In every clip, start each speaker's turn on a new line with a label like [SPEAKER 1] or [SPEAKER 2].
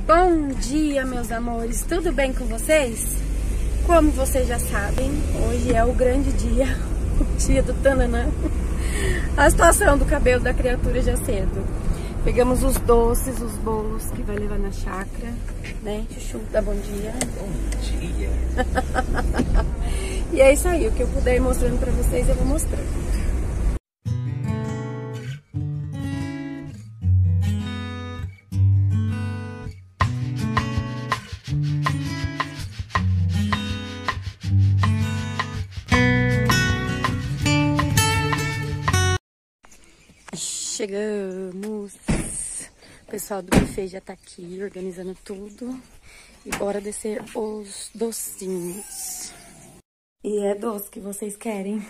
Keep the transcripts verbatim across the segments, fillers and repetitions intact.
[SPEAKER 1] Bom dia, meus amores, tudo bem com vocês? Como vocês já sabem, hoje é o grande dia, o dia do tananã, a situação do cabelo da criatura já cedo. Pegamos os doces, os bolos que vai levar na chácara, né? Chuchu, dá bom dia.
[SPEAKER 2] Bom dia.
[SPEAKER 1] E é isso aí, o que eu puder ir mostrando pra vocês, eu vou mostrando. Chegamos, o pessoal do buffet já tá aqui organizando tudo e bora descer os docinhos. E é doce que vocês querem.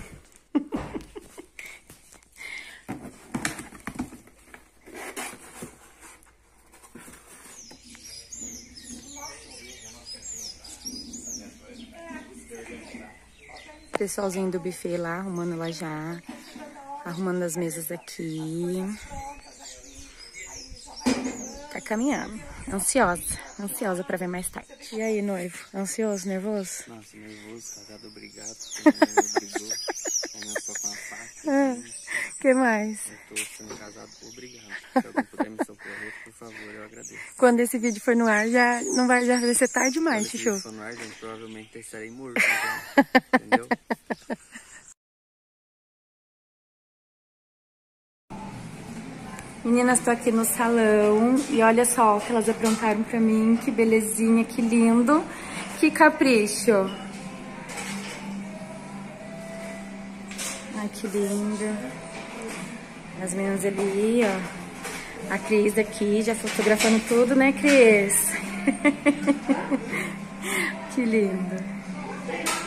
[SPEAKER 1] Pessoalzinho do buffet lá, arrumando lá já. Arrumando as mesas aqui. Tá caminhando. Ansiosa. Ansiosa pra ver mais tarde. E aí, noivo? Ansioso, nervoso?
[SPEAKER 2] Nossa, nervoso, casado, obrigado. Porque minha mãe me obrigou. Aí nós só com a faca.
[SPEAKER 1] Ah, que mais?
[SPEAKER 2] Eu tô sendo casado, obrigado. Se alguém puder me socorrer, por favor, eu agradeço.
[SPEAKER 1] Quando esse vídeo for no ar, já não vai, já vai ser tarde demais,
[SPEAKER 2] Quando
[SPEAKER 1] Chuchu.
[SPEAKER 2] esse vídeo for no ar, gente, provavelmente eu estarei morto já. Entendeu?
[SPEAKER 1] Meninas, tô aqui no salão e olha só o que elas aprontaram pra mim. Que belezinha, que lindo, que capricho. Ai, que lindo. As meninas ali, ó. A Cris aqui já fotografando tudo, né, Cris? Que lindo.